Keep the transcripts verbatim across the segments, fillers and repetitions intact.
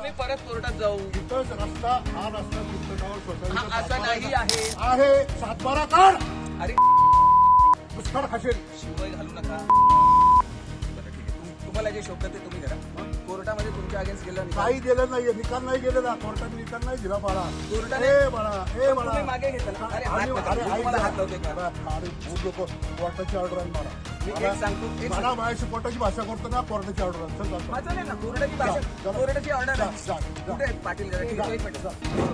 आम्ही परत कोर्टात जाऊ. इथंच रस्ता हा रस्ता पुस्तकावर सोसायटीचा असं नाही आहे. आहे सातबारा काढ. अरे पुस्तक खाशील. शिवाय घालू नका. बरं ठीक आहे, तुम्हाला जे शोभत ते तुम्ही करा. कोर्टामध्ये तुमच्या अगेन्स्ट गेलं काही गेलं नाहीये, निकाल नाही गेलेला, कोर्टाने निकाल नाही दिला. बाळा कोर्टाने ए बाळा ए बाळा तुम्ही मागे घेतला. अरे हात नका. अरे तुम्हाला हात लावते का? अरे खूप लोक कोर्टाची ऑर्डर आहे. मला मी एक सांगतो, एक मला माझ्याशी कोर्टाची भाषा करतो ना, कोर्टाची ऑर्डर आहे. चल जातो. माझं नाही ना कोर्टाची भाषा, कोर्टाची ऑर्डर आहे. कुठे आहेत पाटील जरा ठीक आहे, एक मिनिट.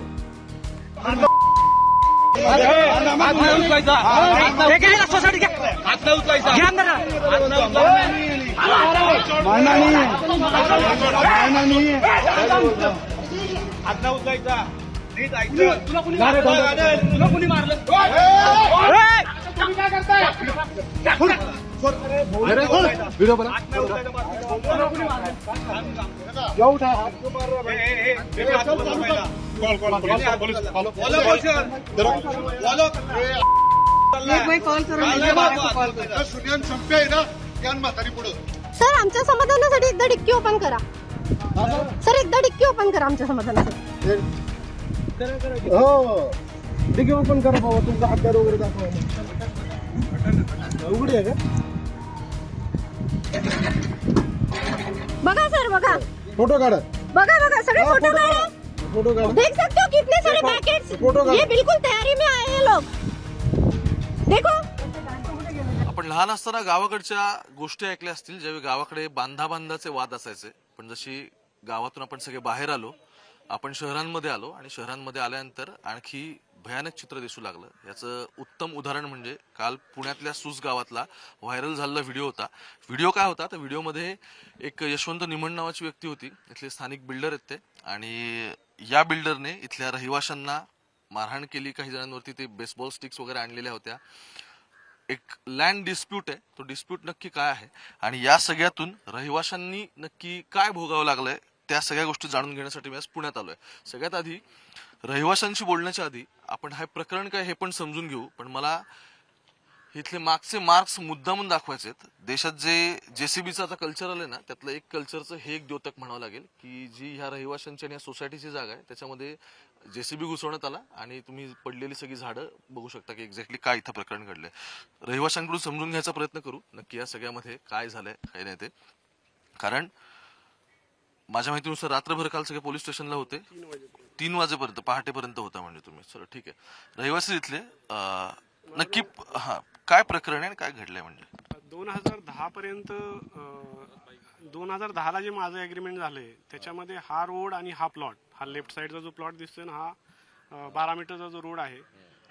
तुला कोणी मारलं? तुम्ही काय करताय? व्हिडिओ बना. जाऊ उठा. सुनियन संपे आहे ना ज्ञान म्हातारी पुढं. सर आमच्या समाधानासाठी एकदा डिक्की ओपन करा. सर एकदा डिक्की ओपन करा आमच्या समाधानासाठी. हो डिक्की ओपन करा बाबा. तुमचा हत्यार वगैरे दाखवा. उघडी आहे का? बघा सर बघा. फोटो काढा. बघा बघा सगळे फोटो काढा. फोटो काढा. देख सकते हो कितने सारे पैकेट्स. ये बिल्कुल तैयारी में आए हैं लोग. देखो. आपण लहान असताना गावाकडच्या गोष्टी ऐकल्या असतील, ज्यावेळी गावाकडे बांधा बांधाचे वाद असायचे. पण जशी गावातून आपण सगळे बाहेर आलो, आपण शहरांमध्ये आलो आणि शहरांमध्ये आल्यानंतर आणखी भयानक चित्र दिसू लागलं. याचं उत्तम उदाहरण म्हणजे काल पुण्यातल्या सूस गावातला व्हायरल झालेला व्हिडिओ होता. व्हिडिओ काय होता तर व्हिडिओमध्ये एक यशवंत निमण नावाची व्यक्ती होती. इथले स्थानिक बिल्डर आहेत ते, आणि या बिल्डरने इथल्या रहिवाशांना मारहाण केली. काही जणांवरती ते बेसबॉल स्टिक्स वगैरे आणलेल्या होत्या. एक लँड डिस्प्यूट आहे. तो डिस्प्यूट नक्की काय आहे आणि या सगळ्यातून रहिवाशांनी नक्की काय भोगावं लागलंय, त्या सगळ्या गोष्टी जाणून घेण्यासाठी मी आज पुण्यात आलोय. सगळ्यात आधी रहिवाशांशी बोलण्याच्या आधी आपण हे प्रकरण काय हे पण समजून घेऊ. पण मला इथले मागचे मार्क्स मुद्दामून दाखवायचे आहेत. देशात जे जेसीबीचं आता कल्चर आलंय ना, त्यातलं एक कल्चरचं हे एक द्योतक म्हणावं लागेल की जी ह्या रहिवाशांची आणि या सोसायटीची जागा आहे त्याच्यामध्ये जेसीबी घुसवण्यात आला आणि तुम्ही पडलेली सगळी झाडं बघू शकता की एक्झॅक्टली काय इथं प्रकरण घडलंय. रहिवाशांकडून समजून घ्यायचा प्रयत्न करू नक्की या सगळ्यामध्ये काय झालंय काय नाही ते. कारण माझ्या माहितीनुसार रात्रभर काल सगळे पोलीस स्टेशनला होते. तीन वाजेपर्यंत पहाटेपर्यंत होता म्हणजे तुम्ही. चला ठीक आहे. रहिवासी इथले नक्की हा काय प्रकरण आहे आणि काय घडलंय म्हणजे दोन हजार दहा पर्यंत दोन हजार दहाला जे माझं अग्रीमेंट झालंय त्याच्यामध्ये हा रोड आणि हा प्लॉट, हा लेफ्ट साईडचा जो प्लॉट दिसतोय ना, हा बारा मीटरचा जो रोड आहे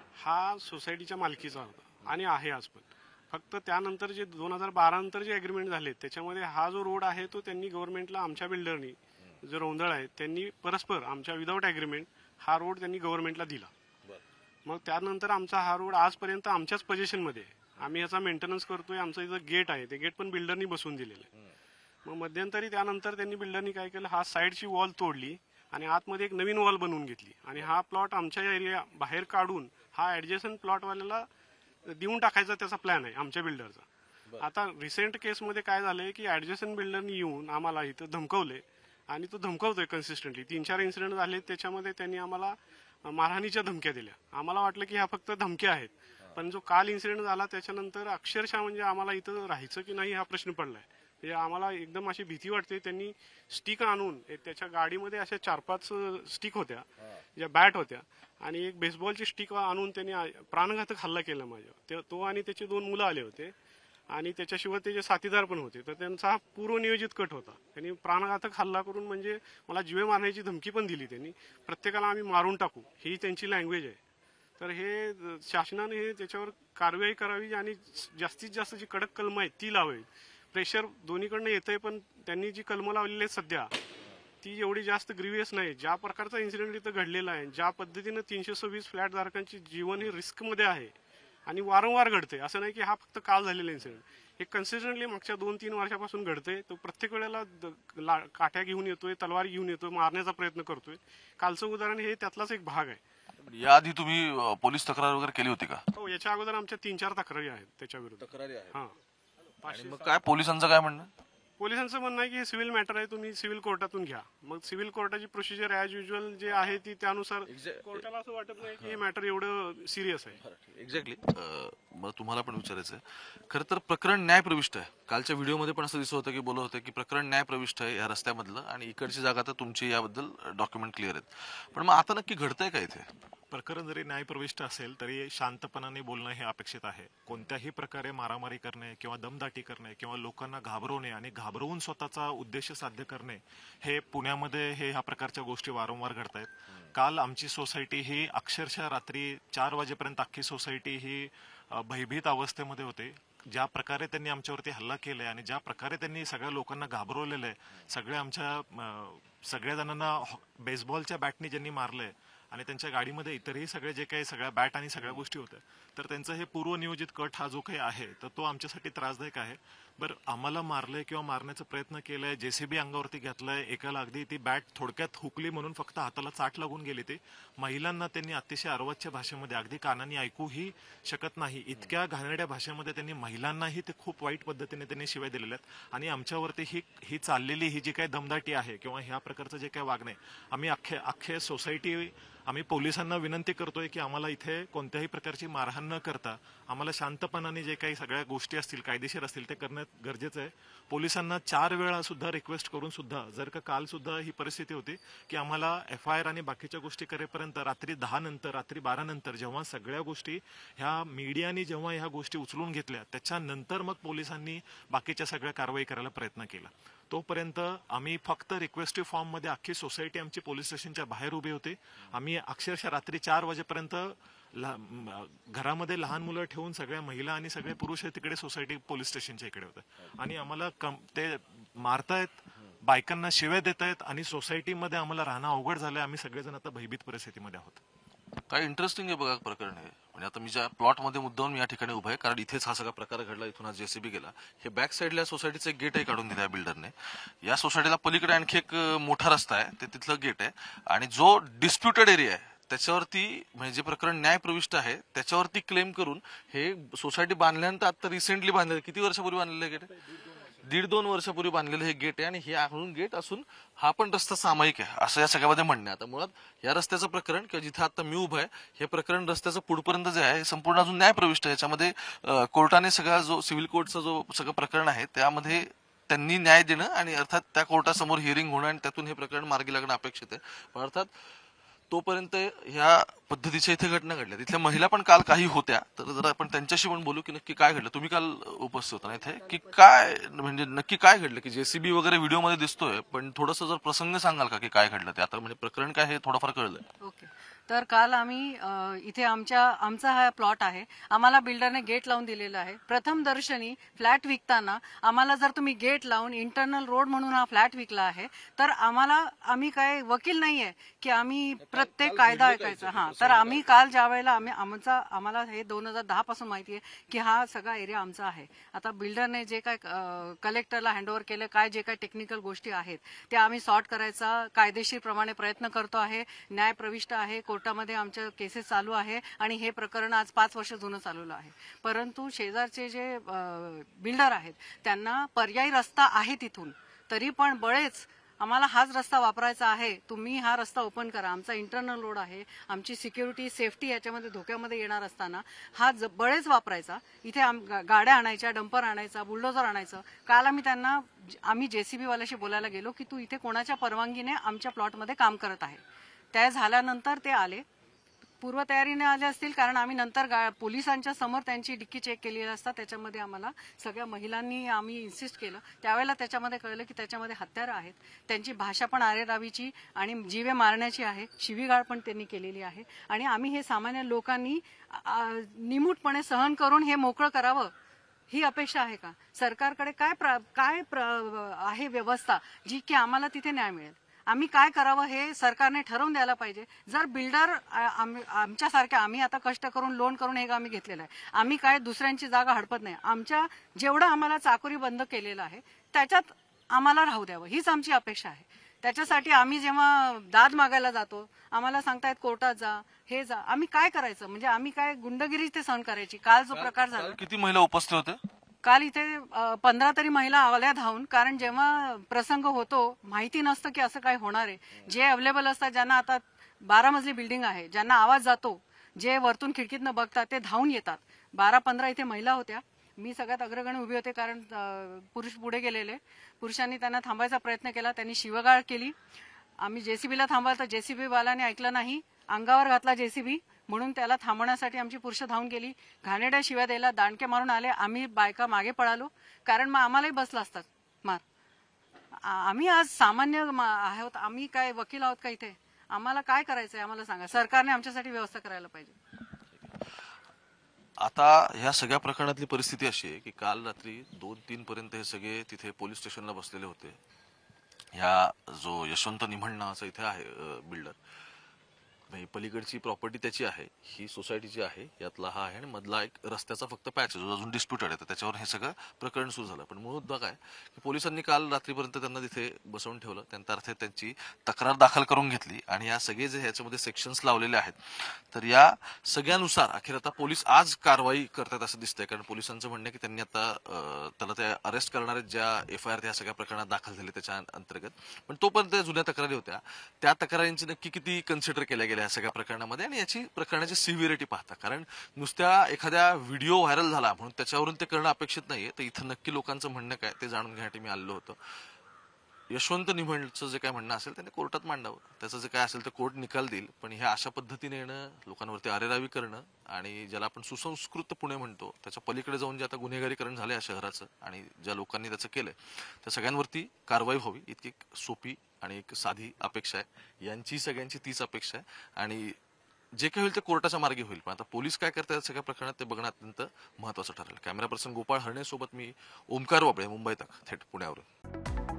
हा सोसायटीच्या मालकीचा होता आणि आहे आज पण. फक्त त्यानंतर जे दोन हजार बारा नंतर जे अग्रीमेंट झाले त्याच्यामध्ये हा जो रोड आहे तो त्यांनी गव्हर्नमेंटला, आमच्या बिल्डरनी जो रोंदळ आहे त्यांनी परस्पर आमच्या विदाऊट अग्रीमेंट हा रोड त्यांनी गव्हर्नमेंटला दिला. मग त्यानंतर आमचा हा रोड आजपर्यंत आमच्याच पोझिशनमध्ये आहे. आम्ही याचा मेंटेनन्स करतोय. आमचं इथं गेट आहे, ते गेट पण बिल्डरनी बसवून दिलेलं आहे. मग मध्यंतरी त्यानंतर त्यांनी बिल्डरनी काय केलं, हा साईडची वॉल तोडली आणि आतमध्ये एक नवीन वॉल बनवून घेतली आणि हा प्लॉट आमच्या एरिया बाहेर काढून हा ऍडजस्टंट प्लॉटवाल्याला देऊन टाकायचा त्याचा प्लॅन आहे आमच्या बिल्डरचा. आता रिसेंट केसमध्ये काय झालंय की ऍडजस्टंट बिल्डरनी येऊन आम्हाला इथं धमकवले आणि तो धमकवतोय कन्सिस्टंटली. तीन चार इन्सिडेंट झाले त्याच्यामध्ये त्यांनी आम्हाला मारहाणीच्या धमक्या दिल्या. आम्हाला वाटलं की ह्या फक्त धमक्या आहेत, पण जो काल इन्सिडेंट झाला त्याच्यानंतर अक्षरशः म्हणजे आम्हाला इथं राहायचं की नाही हा प्रश्न पडलाय. म्हणजे आम्हाला एकदम अशी भीती वाटते. त्यांनी स्टिक आणून त्याच्या गाडीमध्ये अशा चार पाच स्टिक होत्या, ज्या बॅट होत्या, आणि एक बेसबॉलची स्टिक आणून त्यांनी प्राणघातक हल्ला केला माझ्या. तो आणि त्याचे दोन मुलं आले होते आणि त्याच्याशिवाय त्याचे साथीदार पण होते. तर त्यांचा हा पूर्वनियोजित कट होता. त्यांनी प्राणघातक हल्ला करून म्हणजे मला जीवे मारण्याची धमकी पण दिली. त्यांनी प्रत्येकाला आम्ही मारून टाकू ही त्यांची लँग्वेज आहे. तर हे शासनाने हे त्याच्यावर कारवाई करावी आणि जास्तीत जास्त जी कडक कलम आहे ती लावावी. प्रेशर दोन्हीकडनं येतंय, पण त्यांनी जी कलमं लावलेली आहे सध्या ती एवढी जास्त ग्रीवियस नाही. ज्या प्रकारचा इन्सिडेंट इथं घडलेला आहे, ज्या पद्धतीनं तीनशे सव्वीस फ्लॅट धारकांची जीवन हे रिस्कमध्ये आहे आणि वारंवार घडते. असं नाही की हा फक्त काल झालेला इन्सिडेंट, हे कन्सिस्टंटली मागच्या दोन तीन वर्षापासून घडतंय. तो प्रत्येक वेळेला काठ्या घेऊन येतोय, तलवार घेऊन येतोय, मारण्याचा प्रयत्न करतोय. कालचं उदाहरण हे त्यातलाच एक भाग आहे. याआधी तुम्ही पोलीस तक्रार वगैरे केली होती का? हो, याच्या अगोदर आमच्या तीन चार तक्रारी आहेत त्याच्या विरुद्ध. तक्रारी आहेत. हा. मग काय पोलिसांचं काय म्हणणं? पोलिसांचं म्हणणं आहे की हे सिव्हिल मॅटर आहे, तुम्ही सिव्हिल कोर्टातून घ्या. मग सिव्हिल कोर्टाची प्रोसिजर ॲज युजल जे आहे ती त्यानुसार कोर्टाला असं वाटत नाही की हे मॅटर एवढं सिरियस आहे. एक्झॅक्टली. मला तुम्हाला पण विचारायचं आहे, खरं तर प्रकरण न्यायप्रविष्ट आहे. कालच्या व्हिडिओमध्ये पण असं दिसत होतं की बोलत होतं की प्रकरण न्यायप्रविष्ट आहे या रस्त्यामधलं, आणि इकडची जागा तर तुमची याबद्दल डॉक्युमेंट क्लिअर आहेत. पण मग आता नक्की घडतंय का इथे? प्रकरण जरी न्यायप्रविष्ट असेल तरी शांतपणाने बोलणं हे अपेक्षित आहे. कोणत्याही प्रकारे मारामारी करणे किंवा दमदाटी करणे किंवा लोकांना घाबरवणे आणि घाबरवून स्वतःचा उद्देश साध्य करणे, हे पुण्यामध्ये हे ह्या प्रकारच्या गोष्टी वारंवार घडत आहेत. काल आमची सोसायटी ही अक्षरशः रात्री चार वाजेपर्यंत अख्खी सोसायटी ही भयभीत अवस्थेमध्ये होते. ज्या प्रकारे त्यांनी आमच्यावरती हल्ला केलाय आणि ज्या प्रकारे त्यांनी सगळ्या लोकांना घाबरवलेलं आहे, सगळ्या आमच्या सगळ्या जणांना बेसबॉलच्या बॅटनी ज्यांनी मारलंय आणि त्यांच्या गाडीमध्ये इतरही सगळे जे काही सगळ्या बॅट आणि सगळ्या गोष्टी होत्या, तर त्यांचं हे पूर्वनियोजित कट हा जो काही आहे तर तो आमच्यासाठी त्रासदायक आहे. बरं, आम्हाला मारलंय किंवा मारण्याचा प्रयत्न केलाय, जेसीबी अंगावरती घेतलाय, एकाला अगदी ती बॅट थोडक्यात हुकली म्हणून फक्त हाताला चाट लागून गेली. ती महिलांना त्यांनी अतिशय अर्वाच्य भाषेमध्ये अगदी कानांनी ऐकूही शकत नाही इतक्या घाणेरड्या भाषेमध्ये त्यांनी महिलांनाही ते खूप वाईट पद्धतीने त्यांनी शिवाय दिलेल्या आहेत. आणि आमच्यावरती ही ही चाललेली ही जी काही दमदाटी आहे किंवा ह्या प्रकारचं जे काही वागणे, आम्ही अख्खे अख्खे सोसायटी आम्ही पोलिसांना विनंती करतोय की आम्हाला इथे कोणत्याही प्रकारची मारहाण न करता आम्हाला शांतपणाने जे काही सगळ्या गोष्टी असतील कायदेशीर असतील ते करणं गरजेचं आहे. पोलिसांना चार वेळा सुद्धा रिक्वेस्ट करून सुद्धा, जर का काल सुद्धा ही परिस्थिती होती की आम्हाला एफ आय आर आणि बाकीच्या गोष्टी करेपर्यंत रात्री दहा नंतर रात्री बारा नंतर जेव्हा सगळ्या गोष्टी ह्या मीडियाने जेव्हा ह्या गोष्टी उचलून घेतल्या त्याच्यानंतर मग पोलिसांनी बाकीच्या सगळ्या कारवाई करायला प्रयत्न केला. तोपर्यंत आम्ही फक्त रिक्वेस्टिव्ह फॉर्म मध्ये अख्खी सोसायटी आमची पोलीस स्टेशनच्या बाहेर उभी होती. आम्ही अक्षरशः रात्री चार वाजेपर्यंत घरामध्ये लहान मुलं ठेवून सगळ्या महिला आणि सगळे पुरुष तिकडे सोसायटी पोलीस स्टेशनच्या इकडे होते आणि आम्हाला ते मारतायत, बायकांना शिव्या देत आहेत आणि सोसायटीमध्ये आम्हाला राहणं अवघड झालंय. आम्ही सगळेजण आता भयभीत परिस्थितीमध्ये आहोत. काय इंटरेस्टिंग आहे बघा प्रकरण हे. म्हणजे आता मी ज्या प्लॉटमध्ये मुद्दाम मी या ठिकाणी उभा आहे कारण इथेच हा सगळा प्रकार घडला, इथून हा जेसीबी गेला. हे बॅक साईडला सोसायटीचं एक गेट आहे काढून दिलं आहे बिल्डरने. या सोसायटीला पलीकडे आणखी एक मोठा रस्ता आहे, ते तिथलं गेट आहे. आणि जो डिस्प्युटेड एरिया आहे त्याच्यावरती म्हणजे जे प्रकरण न्यायप्रविष्ट आहे त्याच्यावरती क्लेम करून हे सोसायटी बांधल्यानंतर आता रिसेंटली बांधलेलं, किती वर्षापूर्वी बांधलेलं गेट आहे? दीड दोन वर्षापूर्वी बांधलेलं हे गेट आहे. आणि हे आणून गेट असून हा पण रस्ता सामायिक आहे असं या सगळ्यामध्ये म्हणणं आहे. आता मुळात या रस्त्याचं प्रकरण किंवा जिथे आता मी उभा आहे हे प्रकरण रस्त्याचं पुढपर्यंत जे आहे संपूर्ण अजून न्यायप्रविष्ट आहे. याच्यामध्ये कोर्टाने सगळा जो सिव्हिल कोर्टचा जो सगळं प्रकरण आहे त्यामध्ये त्यांनी न्याय देणं आणि अर्थात त्या कोर्टासमोर हिअरिंग होणं आणि त्यातून हे प्रकरण मार्गी लागणं अपेक्षित आहे. पण अर्थात तोपर्यंत ह्या पद्धतीच्या इथे घटना घडल्या. तिथल्या महिला पण काल काही होत्या, तर जरा आपण त्यांच्याशी पण बोलू की नक्की काय घडलं. तुम्ही काल उपस्थित होता ना इथे, की काय म्हणजे नक्की काय घडलं की जेसीबी वगैरे व्हिडिओमध्ये दिसतोय, पण थोडंसं जर प्रसंग सांगाल का की काय घडलं ते? आता म्हणजे प्रकरण काय हे थोडंफार कळलंय. ओके, तर काल आम्ही इथे आमच्या आमचा हा प्लॉट आहे, आम्हाला बिल्डरने गेट लावून दिलेला आहे. प्रथम दर्शनी फ्लॅट विकताना आम्हाला जर तुम्ही गेट लावून इंटरनल रोड म्हणून हा फ्लॅट विकला आहे तर आम्हाला, आम्ही काय वकील नाहीये की आम्ही प्रत्येक कायदा ऐकायचा. हा, तर आम्ही काल ज्या वेळेला आम्ही आमचा आम्हाला हे दोन हजार दहा पासून माहिती आहे की हा सगळा एरिया आमचा आहे. आता बिल्डरने जे काय कलेक्टरला हँडओव्हर केलं, काय जे काय टेक्निकल गोष्टी आहेत त्या आम्ही सॉर्ट करायचा कायदेशीर प्रमाणे प्रयत्न करतो आहे. न्यायप्रविष्ट आहे, कोर्टामध्ये आमच्या केसेस चालू आहे आणि हे प्रकरण आज पाच वर्ष जुनं चालवलं आहे. परंतु शेजारचे जे बिल्डर आहेत त्यांना पर्यायी रस्ता आहे तिथून, तरी पण बळेच आम्हाला हाच रस्ता वापरायचा आहे, तुम्ही हा रस्ता ओपन करा, आमचा इंटरनल रोड आहे, आमची सिक्युरिटी सेफ्टी याच्यामध्ये धोक्यामध्ये येणार असताना हा बळेच वापरायचा. इथे गाड्या आणायच्या, डंपर आणायचा, बुलडोझर आणायचं. काल आम्ही त्यांना आम्ही जेसीबी वाल्याशी बोलायला गेलो की तू इथे कोणाच्या परवानगीने आमच्या प्लॉटमध्ये काम करत आहे. त्या झाल्यानंतर ते आले, पूर्वतयारीने आले असतील कारण आम्ही नंतर पोलिसांच्या समोर त्यांची डिक्की चेक केलेली असतात. त्याच्यामध्ये आम्हाला सगळ्या महिलांनी आम्ही इन्सिस्ट केलं. त्यावेळेला त्याच्यामध्ये कळलं की त्याच्यामध्ये हत्यारं आहेत, त्यांची भाषा पण आरेरावीची आणि जीवे मारण्याची आहे, शिवीगाळ पण त्यांनी केलेली आहे. आणि आम्ही हे सामान्य लोकांनी निमूटपणे सहन करून हे मोकळं करावं ही अपेक्षा आहे का? सरकारकडे काय काय आहे व्यवस्था जी की आम्हाला तिथे न्याय मिळेल? आम्ही काय करावं हे सरकारने ठरवून द्यायला पाहिजे. जर बिल्डर आमच्यासारख्या, आम्ही आता कष्ट करून लोन करून हे आम्ही घेतलेलं आहे, आम्ही काय दुसऱ्यांची जागा हडपत नाही, आमच्या जेवढं आम्हाला चाकोरी बंद केलेलं आहे त्याच्यात आम्हाला राहू द्यावं हीच आमची अपेक्षा आहे. त्याच्यासाठी आम्ही जेव्हा दाद मागायला जातो आम्हाला सांगतायत कोर्टात जा, हे जा, आम्ही काय करायचं? म्हणजे आम्ही काय गुंडगिरी ते सहन करायची? काल जो प्रकार झाला, किती महिला उपस्थित होत्या? काल इथे पंधरा तरी महिला आल्या धावून, कारण जेव्हा प्रसंग होतो माहिती नसतं की असं काय होणार आहे. जे अवेलेबल असतात, ज्यांना आता बारा मजली बिल्डिंग आहे, ज्यांना आवाज जातो, जे वरतून खिडकीतनं बघतात ते धावून येतात. बारा पंधरा इथे महिला होत्या. मी सगळ्यात अग्रगण्य उभी होते, कारण पुरुष पुढे गेलेले. पुरुषांनी त्यांना थांबायचा प्रयत्न केला, त्यांनी शिवगाळ केली. आम्ही जेसीबीला थांबवलं तर जेसीबी वाल्याने ऐकलं नाही, अंगावर घातला जेसीबी. म्हणून त्याला थांबवण्यासाठी आमची पुरुष धावून गेली, घाणेरड्या शिव्या द्यायला, दांडके मारून आले. आम्ही बायका मागे पळालो, कारण मग आम्हालाही बसला असतात मार. आम्ही आज सामान्य आहोत, आम्ही काय वकील आहोत का इथे? आम्हाला काय करायचंय आम्हाला सांगा. सरकारने आमच्यासाठी व्यवस्था करायला पाहिजे. आता ह्या सगळ्या प्रकरणातली परिस्थिती अशी आहे की काल रात्री दोन तीन पर्यंत हे सगळे तिथे पोलीस स्टेशनला बसलेले होते. ह्या जो यशवंत निमण नावाचा इथे आहे बिल्डर, पलीकडची प्रॉपर्टी त्याची आहे, ही सोसायटीची आहे, यातला हा आहे आणि मधला एक रस्त्याचा फक्त पॅच जो अजून डिस्प्युटेड आहे. तर त्याच्यावर हे सगळं प्रकरण सुरू झालं. पण मूळ मुद्दा काय की पोलिसांनी काल रात्रीपर्यंत त्यांना तिथे बसवून ठेवलं, त्यानंतर त्यांची तक्रार दाखल करून घेतली आणि या सगळे जे ह्याच्यामध्ये सेक्शन्स लावलेले आहेत, तर या सगळ्यानुसार अखेर आता पोलीस आज कारवाई करतात असं दिसतंय. कारण पोलिसांचं म्हणणं आहे की त्यांनी आता त्याला त्या अरेस्ट करणारे ज्या एफ आय आर त्या सगळ्या प्रकरणात दाखल झाले त्याच्या अंतर्गत, पण तोपर्यंत जुन्या तक्रारी होत्या, त्या तक्रारींची नक्की किती कन्सिडर केल्या गेल्या या सगळ्या प्रकरणामध्ये आणि याची प्रकरणाची सिव्हिरिटी पाहता. कारण नुसत्या एखाद्या व्हिडिओ व्हायरल झाला म्हणून त्याच्यावरून ते करणं अपेक्षित नाहीये. तर इथं नक्की लोकांचं म्हणणं काय ते जाणून घेण्यासाठी मी आलेलो होतो. यशवंत निमणचं जे काय म्हणणं असेल त्याने कोर्टात मांडावं, त्याचं जे काय असेल ते कोर्ट निकाल देईल. पण ह्या अशा पद्धतीने येणं, लोकांवरती अरेरावी करणं आणि ज्याला आपण सुसंस्कृत पुणे म्हणतो त्याच्या पलीकडे जाऊन जे आता गुन्हेगारीकरण झालं या शहराचं आणि ज्या लोकांनी त्याचं केलंय त्या सगळ्यांवरती कारवाई व्हावी, इतकी सोपी आणि एक साधी अपेक्षा आहे. यांची सगळ्यांची तीच अपेक्षा आहे आणि जे काही होईल ते कोर्टाच्या मार्गे होईल. पण आता पोलीस काय करतात सगळ्या प्रकरणात ते बघणं अत्यंत महत्वाचं ठरेल. कॅमेरा पर्सन गोपाळ हरणे सोबत मी ओमकार वाबळे, मुंबई तक, थेट पुण्यावरून.